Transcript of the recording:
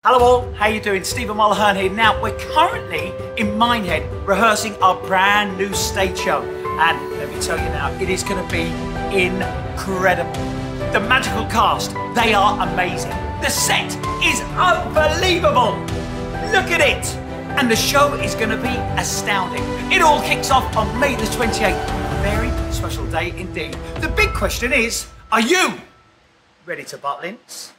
Hello all, how you doing? Stephen MULHERN here. Now, we're currently in Minehead rehearsing our brand new stage show. And let me tell you now, it is going to be incredible. The magical cast, they are amazing. The set is unbelievable. Look at it. And the show is going to be astounding. It all kicks off on May the 28th. A very special day indeed. The big question is, are you ready to Butlins?